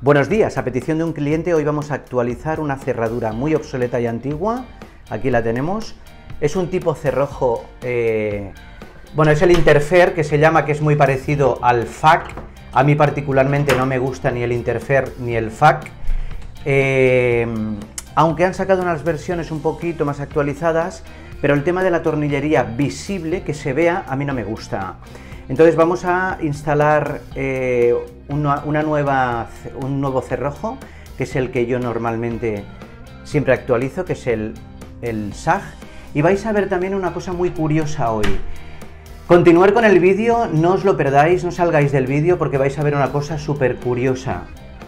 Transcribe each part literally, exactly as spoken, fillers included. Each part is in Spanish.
Buenos días, a petición de un cliente hoy vamos a actualizar una cerradura muy obsoleta y antigua. Aquí la tenemos. Es un tipo cerrojo, eh, bueno, es el Interfer, que se llama, que es muy parecido al F A C. A mí particularmente no me gusta ni el Interfer ni el F A C. Eh, aunque han sacado unas versiones un poquito más actualizadas, pero el tema de la tornillería visible, que se vea, a mí no me gusta. Entonces vamos a instalar eh, una, una nueva, un nuevo cerrojo, que es el que yo normalmente siempre actualizo, que es el, el S A G. Y vais a ver también una cosa muy curiosa hoy. Continuar con el vídeo, no os lo perdáis, no salgáis del vídeo porque vais a ver una cosa súper curiosa.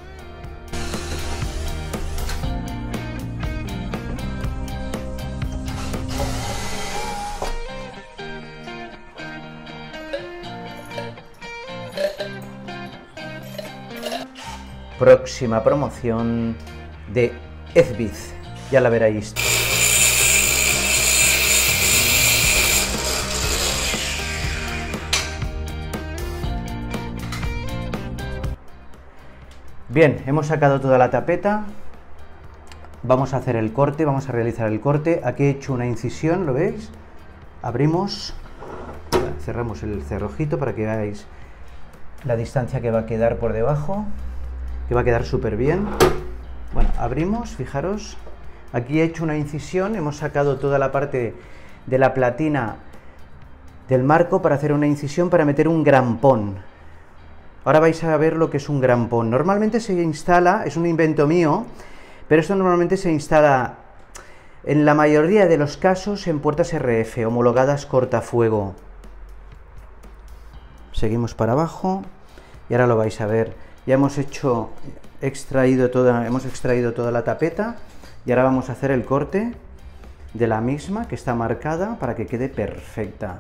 Próxima promoción de Ezbiz, ya la veréis. Bien, hemos sacado toda la tapeta, vamos a hacer el corte, vamos a realizar el corte. Aquí he hecho una incisión, ¿lo veis? Abrimos, cerramos el cerrojito para que veáis la distancia que va a quedar por debajo, que va a quedar súper bien. Bueno, abrimos, fijaros, aquí he hecho una incisión, hemos sacado toda la parte de la platina del marco para hacer una incisión para meter un grampón. Ahora vais a ver lo que es un grampón. Normalmente se instala, es un invento mío, pero esto normalmente se instala en la mayoría de los casos en puertas R F, homologadas cortafuego. Seguimos para abajo y ahora lo vais a ver. Ya hemos hecho, extraído toda, hemos extraído toda la tapeta y ahora vamos a hacer el corte de la misma, que está marcada para que quede perfecta.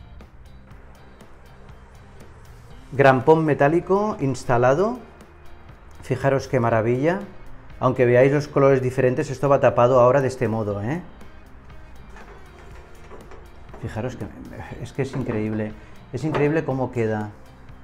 Grampón metálico instalado, fijaros qué maravilla. Aunque veáis los colores diferentes, esto va tapado ahora de este modo, ¿eh? Fijaros que es que es increíble, es increíble cómo queda.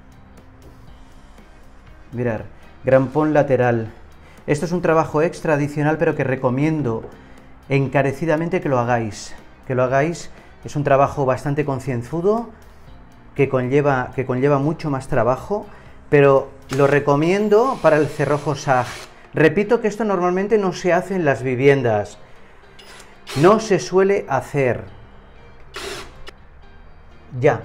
Mirad, grampón lateral. Esto es un trabajo extra adicional, pero que recomiendo encarecidamente que lo hagáis. Que lo hagáis, es un trabajo bastante concienzudo, que conlleva, que conlleva mucho más trabajo, pero lo recomiendo para el cerrojo S A G. Repito que esto normalmente no se hace en las viviendas, no se suele hacer. Ya.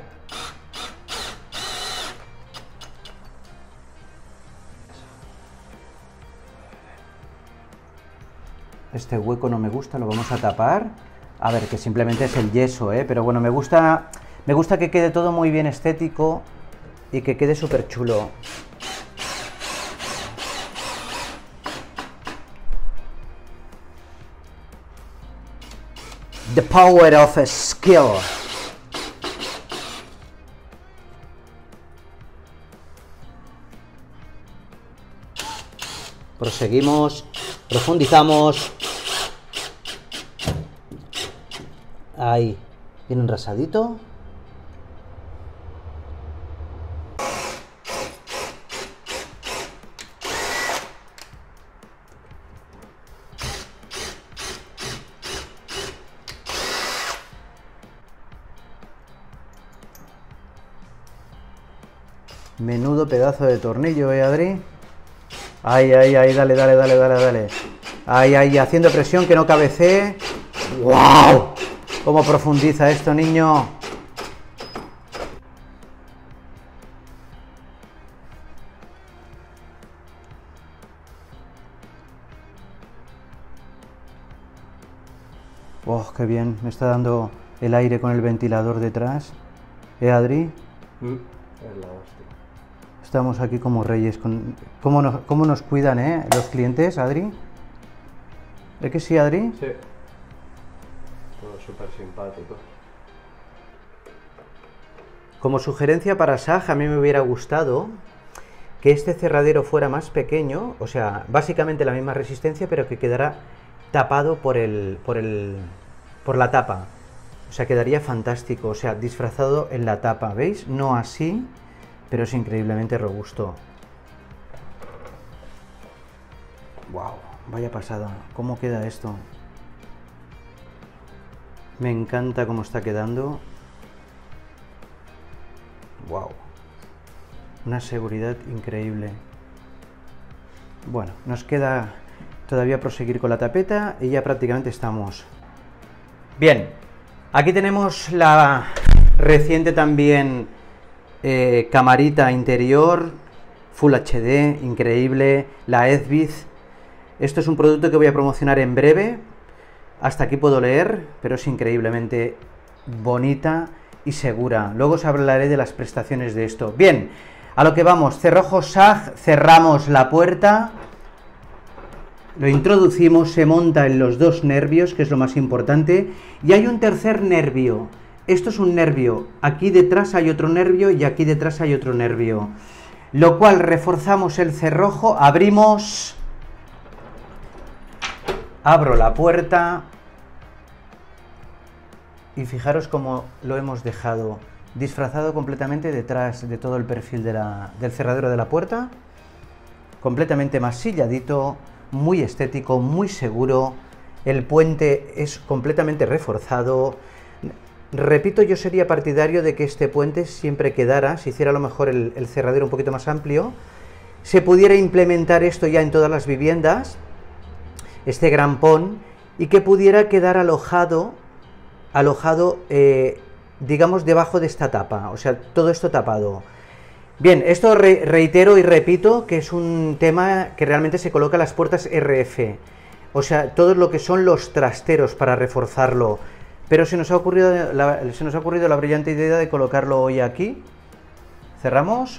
Este hueco no me gusta, lo vamos a tapar. A ver, que simplemente es el yeso, ¿eh? Pero bueno, me gusta... Me gusta que quede todo muy bien estético y que quede súper chulo. The power of a skill. Proseguimos, profundizamos. Ahí, bien enrasadito. Menudo pedazo de tornillo, ¿eh, Adri? Ay, ay, ay, dale, dale, dale, dale, dale. Ay, ay, haciendo presión que no cabecee. ¡Wow! ¿Cómo profundiza esto, niño? ¡Oh, qué bien! Me está dando el aire con el ventilador detrás. ¿Eh, Adri? Mm, es la hostia. Estamos aquí como reyes. Con... ¿Cómo, nos, ¿Cómo nos cuidan, eh, los clientes, Adri? ¿Es que sí, Adri? Sí. Todo súper simpático. Como sugerencia para S A G, a mí me hubiera gustado que este cerradero fuera más pequeño, o sea, básicamente la misma resistencia, pero que quedara tapado por el, por el, por la tapa. O sea, quedaría fantástico, o sea, disfrazado en la tapa, ¿veis? No así, pero es increíblemente robusto. Wow, vaya pasada. ¿Cómo queda esto? Me encanta cómo está quedando. Wow. Una seguridad increíble. Bueno, nos queda todavía proseguir con la tapeta y ya prácticamente estamos. Bien, aquí tenemos la reciente también eh, camarita interior, Full H D, increíble, la Edvis. Esto es un producto que voy a promocionar en breve. Hasta aquí puedo leer, pero es increíblemente bonita y segura. Luego os hablaré de las prestaciones de esto. Bien, a lo que vamos, cerrojo S A G, cerramos la puerta, lo introducimos, se monta en los dos nervios, que es lo más importante, y hay un tercer nervio. Esto es un nervio, aquí detrás hay otro nervio y aquí detrás hay otro nervio, lo cual reforzamos el cerrojo, abrimos, abro la puerta y fijaros cómo lo hemos dejado disfrazado completamente detrás de todo el perfil de la, del cerradero de la puerta, completamente masilladito, muy estético, muy seguro. El puente es completamente reforzado. Repito, yo sería partidario de que este puente siempre quedara, si hiciera a lo mejor el, el cerradero un poquito más amplio, se pudiera implementar esto ya en todas las viviendas, este grampón, y que pudiera quedar alojado, alojado eh, digamos, debajo de esta tapa, o sea, todo esto tapado. Bien, esto re reitero y repito que es un tema que realmente se coloca en las puertas R F, o sea, todo lo que son los trasteros para reforzarlo, pero se nos ha ocurrido la, se nos ha ocurrido la brillante idea de colocarlo hoy aquí. Cerramos.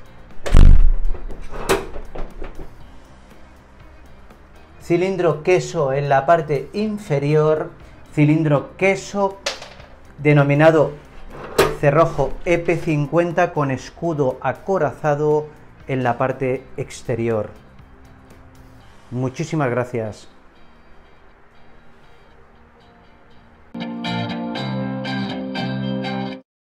Cilindro queso en la parte inferior, cilindro queso denominado cerrojo E P cincuenta con escudo acorazado en la parte exterior. Muchísimas gracias.